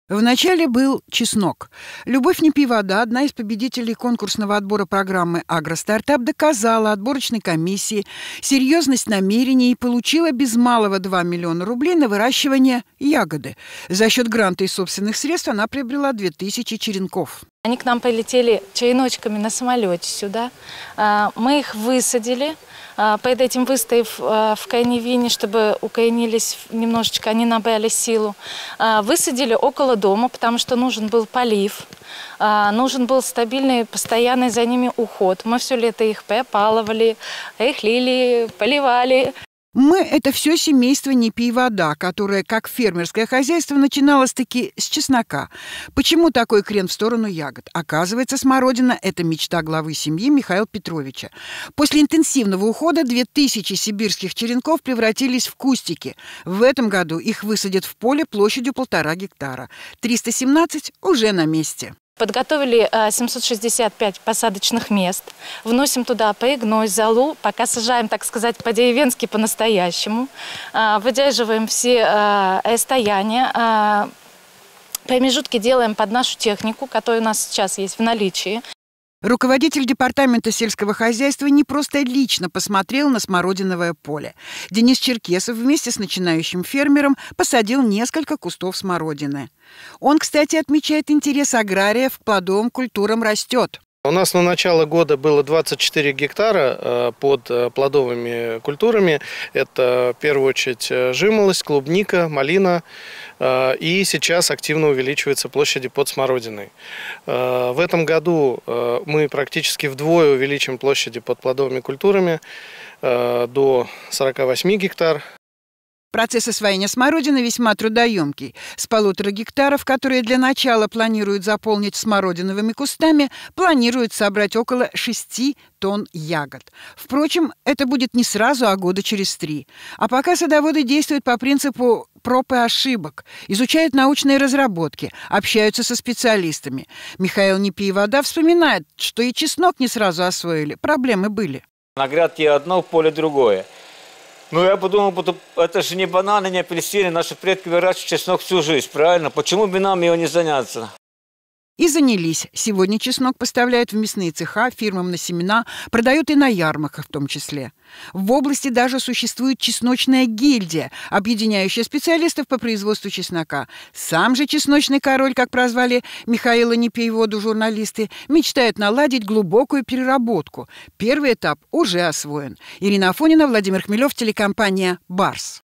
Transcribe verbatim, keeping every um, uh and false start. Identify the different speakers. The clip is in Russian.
Speaker 1: Вначале был чеснок. Любовь не пей вода, одна из победителей конкурсного отбора программы «Агростартап», доказала отборочной комиссии серьезность намерений и получила без малого два миллиона рублей на выращивание ягоды. За счет гранта и собственных средств она приобрела две тысячи черенков.
Speaker 2: Они к нам полетели череночками на самолете сюда. Мы их высадили, перед этим выставив в корневине, чтобы укоренились немножечко, они набрали силу. Высадили около дома, потому что нужен был полив, нужен был стабильный, постоянный за ними уход. Мы все лето их пропалывали, рыхлили, поливали.
Speaker 1: Мы – это все семейство «Не пей вода», которое, как фермерское хозяйство, начиналось-таки с чеснока. Почему такой крен в сторону ягод? Оказывается, смородина – это мечта главы семьи Михаила Петровича. После интенсивного ухода две тысячи сибирских черенков превратились в кустики. В этом году их высадят в поле площадью полтора гектара. триста семнадцать уже на месте.
Speaker 2: Подготовили семьсот шестьдесят пять посадочных мест, вносим туда пригной, золу, пока сажаем, так сказать, по-деревенски, по-настоящему. Выдерживаем все расстояния, промежутки делаем под нашу технику, которая у нас сейчас есть в наличии.
Speaker 1: Руководитель департамента сельского хозяйства не просто лично посмотрел на смородиновое поле. Денис Черкесов вместе с начинающим фермером посадил несколько кустов смородины. Он, кстати, отмечает, интерес аграриев к плодовым культурам растет.
Speaker 3: У нас на начало года было двадцать четыре гектара под плодовыми культурами. Это, в первую очередь, жимолость, клубника, малина. И сейчас активно увеличиваются площади под смородиной. В этом году мы практически вдвое увеличим площади под плодовыми культурами до сорока восьми гектар.
Speaker 1: Процесс освоения смородины весьма трудоемкий. С полутора гектаров, которые для начала планируют заполнить смородиновыми кустами, планируют собрать около шести тонн ягод. Впрочем, это будет не сразу, а года через три. А пока садоводы действуют по принципу проб и ошибок, изучают научные разработки, общаются со специалистами. Михаил «Не пей вода» вспоминает, что и чеснок не сразу освоили, проблемы были.
Speaker 4: На грядке одно, в поле другое. Ну, я подумал, это же не бананы, не апельсины, наши предки выращивают чеснок всю жизнь, правильно? Почему бы нам его не заняться?
Speaker 1: И занялись. Сегодня чеснок поставляют в мясные цеха, фирмам на семена, продают и на ярмарках в том числе. В области даже существует чесночная гильдия, объединяющая специалистов по производству чеснока. Сам же чесночный король, как прозвали Михаила «Не пей воду» журналисты, мечтает наладить глубокую переработку. Первый этап уже освоен. Ирина Афонина, Владимир Хмелев, телекомпания «Барс».